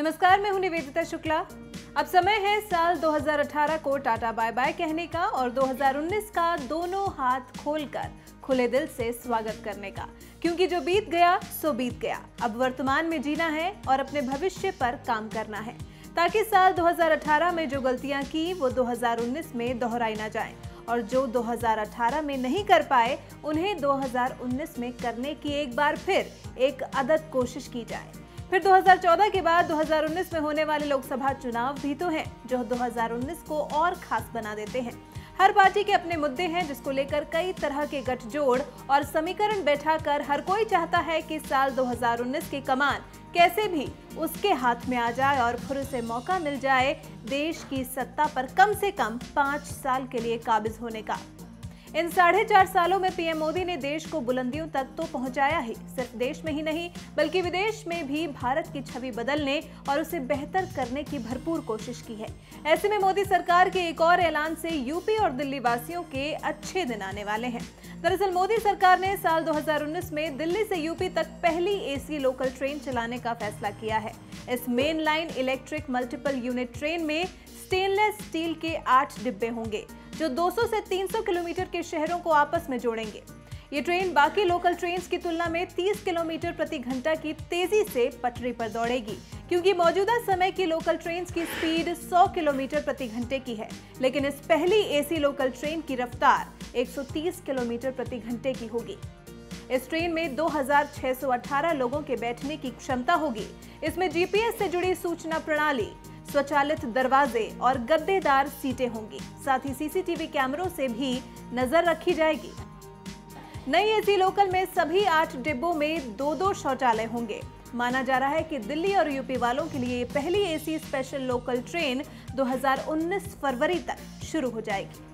नमस्कार, मैं हूं निवेदिता शुक्ला। अब समय है साल 2018 को टाटा बाय बाय कहने का और 2019 का दोनों हाथ खोलकर खुले दिल से स्वागत करने का, क्योंकि जो बीत गया सो बीत गया। अब वर्तमान में जीना है और अपने भविष्य पर काम करना है, ताकि साल 2018 में जो गलतियां की वो 2019 में दोहराई ना जाएं, और जो 2018 में नहीं कर पाए उन्हें 2019 में करने की एक बार फिर एक अदद कोशिश की जाए। फिर 2014 के बाद 2019 में होने वाले लोकसभा चुनाव भी तो हैं, जो 2019 को और खास बना देते हैं। हर पार्टी के अपने मुद्दे हैं, जिसको लेकर कई तरह के गठजोड़ और समीकरण बैठाकर हर कोई चाहता है कि साल 2019 की कमान कैसे भी उसके हाथ में आ जाए और फिर उसे मौका मिल जाए देश की सत्ता पर कम से कम 5 साल के लिए काबिज होने का। इन 4.5 सालों में पीएम मोदी ने देश को बुलंदियों तक तो पहुंचाया ही, सिर्फ देश में ही नहीं बल्कि विदेश में भी भारत की छवि बदलने और उसे बेहतर करने की भरपूर कोशिश की है। ऐसे में मोदी सरकार के एक और ऐलान से यूपी और दिल्ली वासियों के अच्छे दिन आने वाले हैं। दरअसल मोदी सरकार ने साल 2019 में दिल्ली से यूपी तक पहली एसी लोकल ट्रेन चलाने का फैसला किया है। इस main line electric multiple unit train में स्टेनलेस स्टील के 8 डिब्बे होंगे, जो 200 से 300 किलोमीटर के शहरों को आपस में जोड़ेंगे। ये ट्रेन बाकी लोकल ट्रेन्स की तुलना में 30 किलोमीटर प्रति घंटा की तेजी से पटरी पर दौड़ेगी, क्योंकि मौजूदा समय की लोकल ट्रेन्स की स्पीड 100 किलोमीटर प्रति घंटे की है, लेकिन इस पहली एसी लोकल ट्रेन की रफ्तार 130 किलोमीटर प्रति घंटे की होगी। इस ट्रेन में 2618 लोगों के बैठने की क्षमता होगी। इसमें जीपीएस से जुड़ी सूचना प्रणाली, स्वचालित दरवाजे और गद्देदार सीटें होंगी। साथ ही सीसीटीवी कैमरों से भी नजर रखी जाएगी। नई एसी लोकल में सभी 8 डिब्बों में 2-2 शौचालय होंगे। माना जा रहा है कि दिल्ली और यूपी वालों के लिए पहली एसी स्पेशल लोकल ट्रेन 2019 फरवरी तक शुरू हो जाएगी।